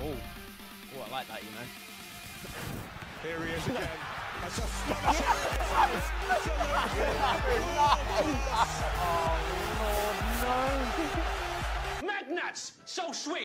Oh, I like that, you know. Here he is again. That's astonishing. Oh, Lord, no. Magnuts! So sweet!